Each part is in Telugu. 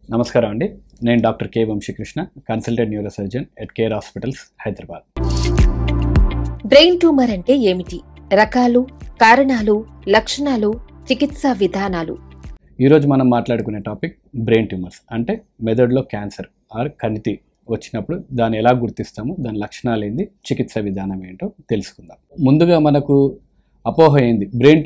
నమస్కారం అండి. నేను doctor Vamshi Krishna, consultant neurosurgeon at Care hospitals, Hyderabad. Brain tumour అంటే ఏమిటి? రకాలు, కారణాలు, లక్షణాలు, చికిత్సా విధానాలు. ఈరోజు మనం మాట్లాడుకునే టాపిక్ బ్రెయిన్ ట్యూమర్స్. అంటే మెదడులో క్యాన్సర్ ఆర్ కణితి వచ్చినప్పుడు దాన్ని ఎలా గుర్తిస్తాము, దాని లక్షణాలు ఏంది, చికిత్స విధానం ఏంటో తెలుసుకుందాం. ముందుగా మనకు అపోహ ఏంది, బ్రెయిన్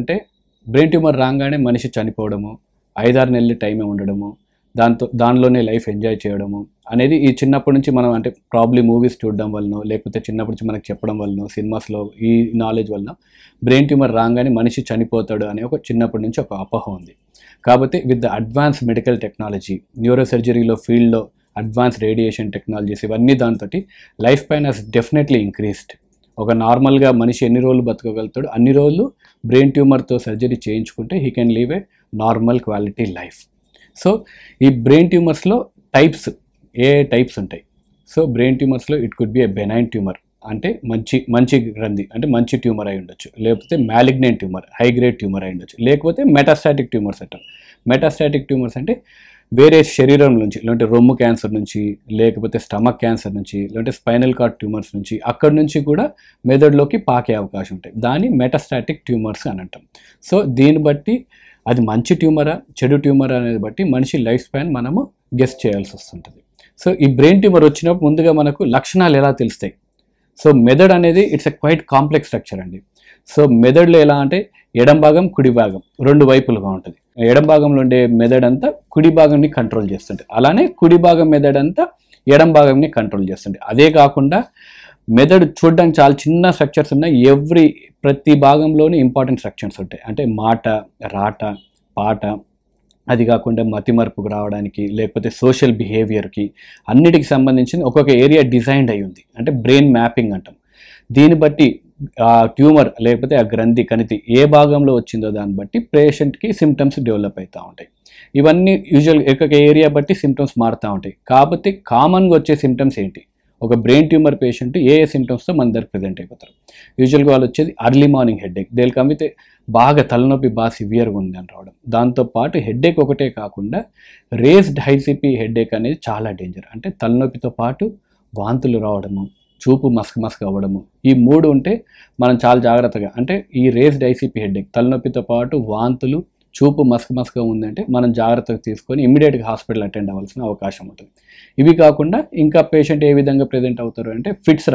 ట్యూమర్ రాగానే మనిషి చనిపోవడము, 5-6 నెలలు టైమే ఉండడము, దానిలోనే లైఫ్ ఎంజాయ్ చేయడము అనేది ఈ చిన్నప్పటి నుంచి మనం అంటే ప్రాబ్లీ మూవీస్ చూడడం వలన, లేకపోతే చిన్నప్పటి నుంచి మనకు చెప్పడం వలన, సినిమాస్లో ఈ నాలెడ్జ్ వలన బ్రెయిన్ ట్యూమర్ రాగానే మనిషి చనిపోతాడు అనే ఒక చిన్నప్పటి నుంచి ఒక అపోహ ఉంది. కాబట్టి with the advance medical technology, న్యూరోసర్జరీలో ఫీల్డ్లో అడ్వాన్స్ రేడియేషన్ టెక్నాలజీస్, ఇవన్నీ దాంతో life span has definitely increased. ఒక నార్మల్గా మనిషి ఎన్ని రోజులు బతకగలుగుతాడు అన్ని రోజులు బ్రెయిన్ ట్యూమర్తో సర్జరీ చేయించుకుంటే he can live a normal quality life. So ఈ బ్రెయిన్ ట్యూమర్స్లో టైప్స్, ఏ టైప్స్ ఉంటాయి. సో బ్రెయిన్ ట్యూమర్స్లో it could be a benign tumour, అంటే మంచి గ్రంథి, అంటే మంచి ట్యూమర్ అయి ఉండొచ్చు. లేకపోతే malignant tumour, high grade tumour అయి ఉండొచ్చు. లేకపోతే మెటాస్టాటిక్ ట్యూమర్స్ అంటారు. మెటాస్టాటిక్ ట్యూమర్స్ అంటే వేరే శరీరం నుంచి, లేదంటే రొమ్ము క్యాన్సర్ నుంచి, లేకపోతే స్టమక్ క్యాన్సర్ నుంచి, లేదంటే స్పైనల్ కార్డ్ ట్యూమర్స్ నుంచి, అక్కడి నుంచి కూడా మెదడులోకి పాకే అవకాశం ఉంటాయి. దాన్ని మెటాస్టాటిక్ ట్యూమర్స్ అని అంటాం. సో దీన్ని బట్టి అది మంచి ట్యూమరా చెడు ట్యూమరా అనేది బట్టి మనిషి లైఫ్ స్పాన్ మనము గెస్ చేయాల్సి వస్తుంటుంది. సో ఈ బ్రెయిన్ ట్యూమర్ వచ్చినప్పుడు ముందుగా మనకు లక్షణాలు ఎలా తెలుస్తాయి. సో మెదడు అనేది it's a quite complex structure అండి. సో మెదడులో ఎలా అంటే ఎడం భాగం, కుడి భాగం, రెండు వైపులుగా ఉంటుంది. ఎడం భాగంలో ఉండే మెదడు అంతా కుడి భాగంని కంట్రోల్ చేస్తుంటుంది. అలానే కుడి భాగం మెదడు అంతా ఎడం భాగంని కంట్రోల్ చేస్తుంది. అదే కాకుండా మెదడు చూడడానికి చాలా చిన్న స్ట్రక్చర్స్ ఉన్నాయి. ప్రతి భాగంలోని ఇంపార్టెంట్ స్ట్రక్చర్స్ ఉంటాయి. అంటే మాట, రాట, పాట, అది కాకుండా మతిమరుపుకు రావడానికి, లేకపోతే సోషల్ బిహేవియర్కి, అన్నిటికి సంబంధించిన ఒక్కొక్క ఏరియా డిజైన్డ్ అయి ఉంది. అంటే బ్రెయిన్ మ్యాపింగ్ అంటాం. దీన్ని బట్టి ఆ ట్యూమర్ లేకపోతే ఆ గ్రంథి కణితి ఏ భాగంలో వచ్చిందో దాన్ని బట్టి పేషెంట్కి సిమ్టమ్స్ డెవలప్ అవుతూ ఉంటాయి. ఇవన్నీ యూజువల్ ఒక్కొక్క ఏరియా బట్టి సిమ్టమ్స్ మారుతూ ఉంటాయి. కాబట్టి కామన్గా వచ్చే సిమ్టమ్స్ ఏంటి, ఒక బ్రెయిన్ ట్యూమర్ పేషెంట్ ఏ సిమ్టమ్స్తో మన దగ్గర ప్రజెంట్ అయిపోతారు. యూజువల్గా వాళ్ళు వచ్చేది అర్లీ మార్నింగ్ హెడ్ఏక్, దేని కమితే బాగా తలనొప్పి బాగా సివియర్గా ఉంది అని రావడం. దాంతోపాటు హెడ్ఏక్ ఒకటే కాకుండా రేస్డ్ హైసిపి హెడ్ఏక్ అనేది చాలా డేంజర్. అంటే తలనొప్పితో పాటు వాంతులు రావడము, చూపు మస్క్ అవ్వడము, ఈ మూడు ఉంటే మనం చాలా జాగ్రత్తగా, అంటే ఈ రేస్డ్ ఐసిపి హెడ్ఏక్, తలనొప్పితో పాటు వాంతులు, చూపు మస్క్గా ఉందంటే మనం జాగ్రత్తగా తీసుకొని ఇమ్మీడియట్గా హాస్పిటల్ అటెండ్ అవ్వాల్సిన అవకాశం ఉంటుంది. ఇవి కాకుండా ఇంకా పేషెంట్ ఏ విధంగా ప్రజెంట్ అవుతారు అంటే ఫిట్స్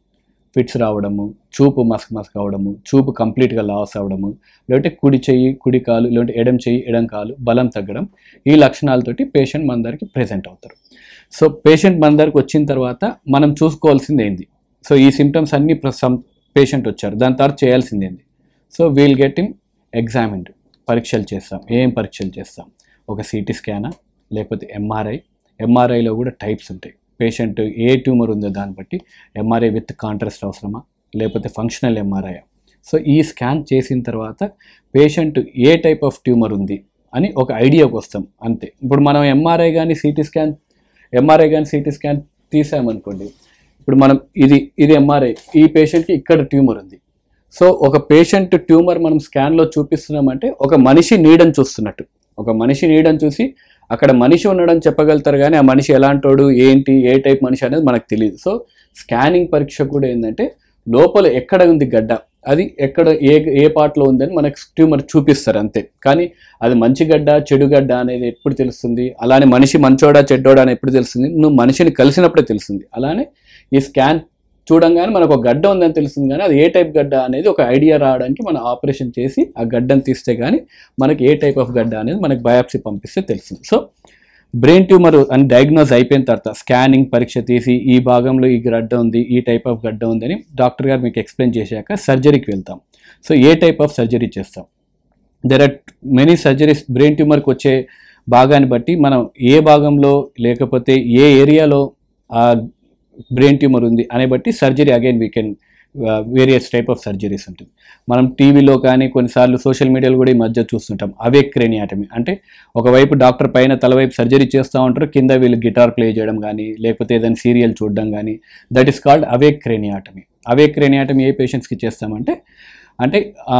రావడము, చూపు మస్క్ అవ్వడము, చూపు కంప్లీట్గా లాస్ అవ్వడము, లేదంటే కుడి చెయ్యి కుడి కాలు, లేదంటే ఎడం చెయ్యి ఎడం కాలు బలం తగ్గడం, ఈ లక్షణాలతోటి పేషెంట్ మన దగ్గరికి ప్రజెంట్ అవుతారు. సో పేషెంట్ మన దగ్గరికి వచ్చిన తర్వాత మనం చూసుకోవాల్సింది ఏంది. సో ఈ సిమ్టమ్స్ అన్ని పేషెంట్ వచ్చారు, దాని తర్వాత చేయాల్సింది ఏంది. So we'll get him examined, పరీక్షలు చేస్తాం. ఏం పరీక్షలు చేస్తాం, ఒక సిటీ స్కానా, లేకపోతే ఎంఆర్ఐలో కూడా టైప్స్ ఉంటాయి. పేషెంట్ ఏ ట్యూమర్ ఉందో దాన్ని బట్టి ఎంఆర్ఐ విత్ కాంట్రాస్ట్ అవసరమా, లేకపోతే ఫంక్షనల్ ఎంఆర్ఐ. సో ఈ స్కాన్ చేసిన తర్వాత పేషెంట్ ఏ టైప్ ఆఫ్ ట్యూమర్ ఉంది అని ఒక ఐడియాకి వస్తాం అంతే. ఇప్పుడు మనం ఎంఆర్ఐ కానీ సిటీ స్కాన్ తీసామనుకోండి, ఇప్పుడు మనం ఇది ఎంఆర్ఐ, ఈ పేషెంట్కి ఇక్కడ ట్యూమర్ ఉంది. సో ఒక పేషెంట్ ట్యూమర్ మనం స్కాన్లో చూపిస్తున్నామంటే ఒక మనిషి నీడని చూస్తున్నట్టు. ఒక మనిషి నీడని చూసి అక్కడ మనిషి ఉండడం చెప్పగలుగుతారు, కానీ ఆ మనిషి ఎలాంటోడు, ఏంటి, ఏ టైప్ మనిషి అనేది మనకు తెలియదు. సో స్కానింగ్ పరీక్ష కూడా ఏంటంటే లోపల ఎక్కడ ఉంది గడ్డ, అది ఎక్కడ ఏ పార్ట్లో ఉందని మనకు ట్యూమర్ చూపిస్తారు అంతే. కానీ అది మంచి గడ్డ చెడు గడ్డ అనేది ఎప్పుడు తెలుస్తుంది, అలానే మనిషి మంచోడా చెడ్డోడా అని ఎప్పుడు తెలుస్తుంది, నువ్వు మనిషిని కలిసినప్పుడే తెలుస్తుంది. అలానే ఈ స్కాన్ చూడంగానే మనకు ఒక గడ్డ ఉందని తెలుస్తుంది, కానీ అది ఏ టైప్ గడ్డ అనేది ఒక ఐడియా రావడానికి మనం ఆపరేషన్ చేసి ఆ గడ్డను తీస్తే కానీ మనకి ఏ టైప్ ఆఫ్ గడ్డ అనేది మనకు బయాప్సీ పంపిస్తే తెలుస్తుంది. సో బ్రెయిన్ ట్యూమర్ అని డయాగ్నోజ్ అయిపోయిన తర్వాత స్కానింగ్ పరీక్ష తీసి ఈ భాగంలో ఈ గడ్డ ఉంది, ఈ టైప్ ఆఫ్ గడ్డ ఉందని డాక్టర్ గారు మీకు ఎక్స్ప్లెయిన్ చేశాక సర్జరీకి వెళ్తాం. సో ఏ టైప్ ఆఫ్ సర్జరీ చేస్తాం. There are many surgeries. Brain ట్యూమర్కి వచ్చే భాగాన్ని బట్టి మనం ఏ భాగంలో లేకపోతే ఏ ఏరియాలో ఆ బ్రెయిన్ ట్యూమర్ ఉంది అనే బట్టి surgery again we can various type of surgeries ఉంటుంది. మనం టీవీలో కానీ కొన్నిసార్లు సోషల్ మీడియాలో కూడా ఈ మధ్య చూస్తుంటాం అవేక్ క్రేనియాటమీ. అంటే ఒకవైపు డాక్టర్ పైన తలవైపు సర్జరీ చేస్తూ ఉంటారు, కింద వీళ్ళు గిటార్ ప్లే చేయడం కానీ లేకపోతే ఏదైనా సీరియల్ చూడడం కానీ, that is called awake craniotomy. Awake craniotomy ఏ పేషెంట్స్కి చేస్తామంటే అంటే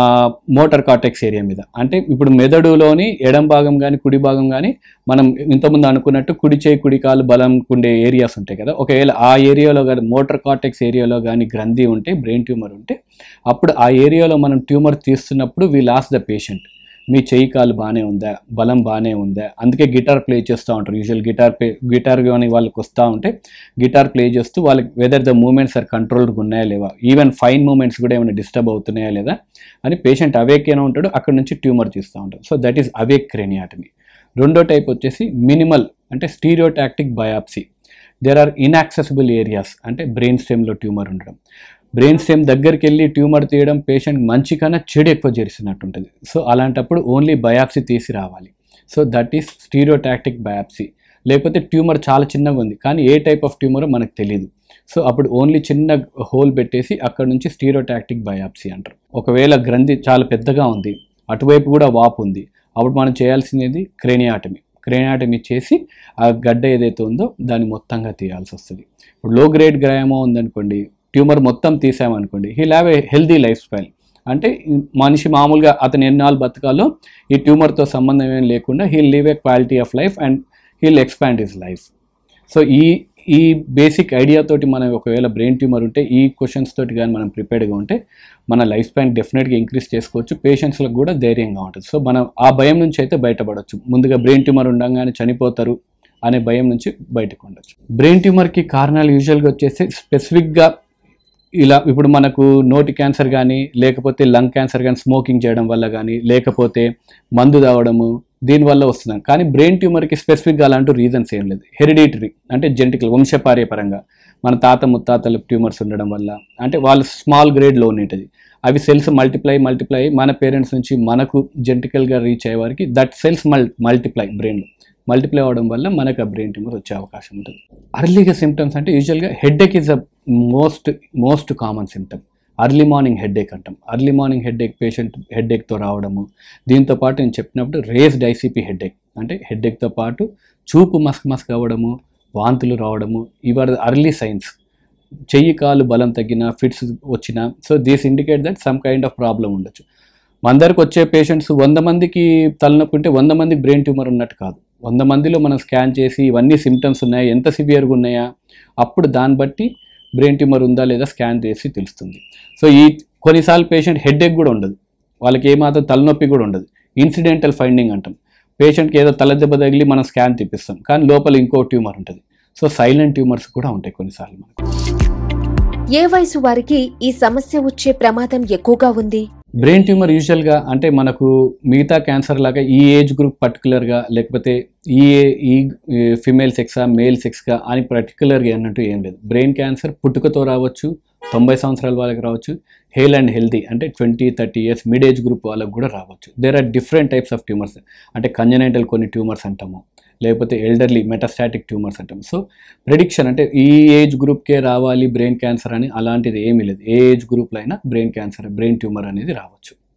మోటార్ కార్టెక్స్ ఏరియా మీద. అంటే ఇప్పుడు మెదడులోని ఎడం భాగం కానీ కుడి భాగం కానీ మనం ఇంతకుముందు అనుకున్నట్టు కుడి చేయి కుడి కాలు బలం ఉండే ఏరియాస్ ఉంటాయి కదా, ఒకవేళ ఆ ఏరియాలో కానీ మోటార్ కార్టెక్స్ ఏరియాలో కానీ గ్రంథి ఉంటే, బ్రెయిన్ ట్యూమర్ ఉంటే, అప్పుడు ఆ ఏరియాలో మనం ట్యూమర్ తీస్తున్నప్పుడు వి లాస్ ద పేషెంట్. మీ చేయి కాలు బాగానే ఉందా, బలం బాగానే ఉందా. అందుకే గిటార్ ప్లే చేస్తూ ఉంటారు. యూజువల్ గిటార్ కానీ వాళ్ళకి వస్తూ ఉంటే గిటార్ ప్లే చేస్తూ వాళ్ళకి వెదర్ ద మూమెంట్స్ ఆర్ కంట్రోల్డ్గా ఉన్నాయా లేవా, ఈవెన్ ఫైన్ మూమెంట్స్ కూడా ఏమైనా డిస్టర్బ్ అవుతున్నాయా లేదా అని పేషెంట్ అవేక్ అయినా ఉంటాడు, అక్కడ నుంచి ట్యూమర్ తీస్తూ ఉంటాడు. So that is awake craniotomy. రెండో టైప్ వచ్చేసి మినిమల్ అంటే stereotactic biopsy. There are inaccessible areas, అంటే బ్రెయిన్ స్టెమ్లో ట్యూమర్ ఉండడం. బ్రెయిన్ స్టెమ్ దగ్గరికి వెళ్ళి ట్యూమర్ తీయడం పేషెంట్ మంచి కన్నా చెడు ఎక్కువ చేసినట్టు ఉంటుంది. సో అలాంటప్పుడు ఓన్లీ బయాప్సీ తీసి రావాలి. So that is stereotactic biopsy. లేకపోతే ట్యూమర్ చాలా చిన్నగా ఉంది కానీ ఏ టైప్ ఆఫ్ ట్యూమరో మనకు తెలియదు. సో అప్పుడు ఓన్లీ చిన్న హోల్ పెట్టేసి అక్కడ నుంచి స్టీరియోటాక్టిక్ బయాప్సీ అంటారు. ఒకవేళ గ్రంథి చాలా పెద్దగా ఉంది, అటువైపు కూడా వాపు ఉంది, అప్పుడు మనం చేయాల్సింది క్రేనియాటమీ చేసి ఆ గడ్డ ఏదైతే ఉందో దాన్ని మొత్తంగా తీయాల్సి వస్తుంది. ఇప్పుడు లో గ్రేడ్ గ్రామో ఉందనుకోండి, ట్యూమర్ మొత్తం తీసామనుకోండి, he'll have a healthy life style. అంటే మనిషి మామూలుగా అతను ఎన్నాళ్ళు బతకాలో ఈ ట్యూమర్తో సంబంధం ఏం లేకుండా he'll live a quality of life and he'll expand his life. So ఈ బేసిక్ ఐడియాతోటి మనం ఒకవేళ బ్రెయిన్ ట్యూమర్ ఉంటే, ఈ క్వశ్చన్స్ తోటి కానీ మనం ప్రిపేర్డ్గా ఉంటే మన లైఫ్ స్పాన్ డెఫినెట్గా ఇంక్రీజ్ చేసుకోవచ్చు, పేషెంట్స్లకు కూడా ధైర్యంగా ఉంటుంది. సో మనం ఆ భయం నుంచి అయితే బయటపడవచ్చు. ముందుగా బ్రెయిన్ ట్యూమర్ ఉండగానే చనిపోతారు అనే భయం నుంచి బయటకు ఉండొచ్చు. బ్రెయిన్ ట్యూమర్కి కారణాలు యూజువల్గా వచ్చేసి స్పెసిఫిక్గా ఇలా ఇప్పుడు మనకు నోటి క్యాన్సర్ కానీ, లేకపోతే లంగ్ క్యాన్సర్ కానీ స్మోకింగ్ చేయడం వల్ల కానీ, లేకపోతే మందు తాగడము, దీనివల్ల వస్తున్నాం. కానీ బ్రెయిన్ ట్యూమర్కి స్పెసిఫిక్గా అలాంటి రీజన్స్ ఏం లేదు. హెరిడిటరీ అంటే జెనెటికల్ వంశపార్యపరంగా మన తాత ముత్తాతలు ట్యూమర్స్ ఉండడం వల్ల, అంటే వాళ్ళు స్మాల్ గ్రేడ్లో ఉండేది, అవి సెల్స్ మల్టిప్లై మన పేరెంట్స్ నుంచి మనకు జెనెటికల్గా రీచ్ అయ్యే వారికి దట్ సెల్స్ మల్టిప్లై బ్రెయిన్లో మల్టిప్లై అవ్వడం వల్ల మనకు ఆ బ్రెయిన్ ట్యూమర్ వచ్చే అవకాశం ఉంటుంది. అర్లీగా సిమ్టమ్స్ అంటే యూజువల్గా headache is a most common symptom. Early morning headache అంటాం. అర్లీ మార్నింగ్ హెడ్ఏక్ పేషెంట్ హెడ్ఏక్తో రావడము, దీంతో పాటు నేను చెప్పినప్పుడు రేస్డ్ ఐసీపీ హెడ్ఏక్ అంటే హెడ్ఏక్తో పాటు చూపు మస్క్ అవ్వడము, వాంతులు రావడము, ఇవర్ అర్లీ సైన్స్. చెయ్యి కాలు బలం తగ్గిన, ఫిట్స్ వచ్చినా, so these indicate that some kind of problem ఉండొచ్చు. మందరికి వచ్చే పేషెంట్స్ 100 మందికి తలనొప్పి ఉంటే 100 మందికి బ్రెయిన్ ట్యూమర్ ఉన్నట్టు కాదు. 100 మందిలో మనం స్కాన్ చేసి ఇవన్నీ సిమ్టమ్స్ ఉన్నాయా, ఎంత సివియర్గా ఉన్నాయా, అప్పుడు దాన్ని బట్టి బ్రెయిన్ ట్యూమర్ ఉందా లేదా స్కాన్ చేసి తెలుస్తుంది. సో కొన్నిసార్లు పేషెంట్ హెడ్ఏక్ కూడా ఉండదు, వాళ్ళకి ఏమాత్రం తలనొప్పి కూడా ఉండదు. ఇన్సిడెంటల్ ఫైండింగ్ అంటాం. పేషెంట్కి ఏదో తలదెబ్బ తగిలి మనం స్కాన్ తీపిస్తాం కానీ లోపల ఇంకో ట్యూమర్ ఉంటుంది. సో సైలెంట్ ట్యూమర్స్ కూడా ఉంటాయి కొన్నిసార్లు మనకు. ఏ వయసు వారికి ఈ సమస్య వచ్చే ప్రమాదం ఎక్కువగా ఉంది? బ్రెయిన్ ట్యూమర్ యూజువల్గా అంటే మనకు మిగతా క్యాన్సర్ లాగా ఈ ఏజ్ గ్రూప్ పర్టికులర్గా, లేకపోతే ఈ ఫిమేల్ సెక్సా మేల్ సెక్స్గా అని పర్టికులర్గా అన్నట్టు ఏం లేదు. బ్రెయిన్ క్యాన్సర్ పుట్టుకతో రావచ్చు, 90 సంవత్సరాల వాళ్ళకి రావచ్చు, హెయిల్ అండ్ హెల్దీ అంటే 20-30 ఇయర్స్ మిడ్ ఏజ్ గ్రూప్ వాళ్ళకి కూడా రావచ్చు. There are different types of tumours. అంటే కంజనైటల్ కొన్ని ట్యూమర్స్ అంటాము, లేకపోతే ఎల్డర్లీ మెటాస్టాటిక్ ట్యూమర్స్ అంటాం. సో ప్రెడిక్షన్ అంటే ఈ ఏజ్ గ్రూప్కే రావాలి బ్రెయిన్ క్యాన్సర్ అని అలాంటిది ఏమీ లేదు. ఏ ఏజ్ గ్రూప్లో అయినా బ్రెయిన్ ట్యూమర్ అనేది రావచ్చు.